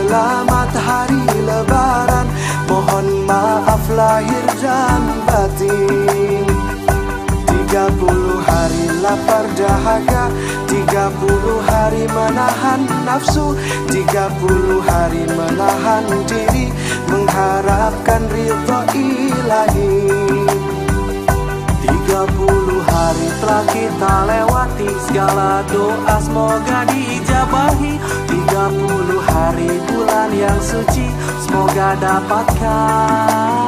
selamat hari lebaran. Mohon maaf lahir dan batin. 30 hari lapar dahaga, 30 hari menahan nafsu, 30 hari menahan diri, mengharapkan ridha ilahi. 30 hari telah kita lewati, segala doa semoga diijabahi. 30 hari bulan yang suci, semoga dapatkan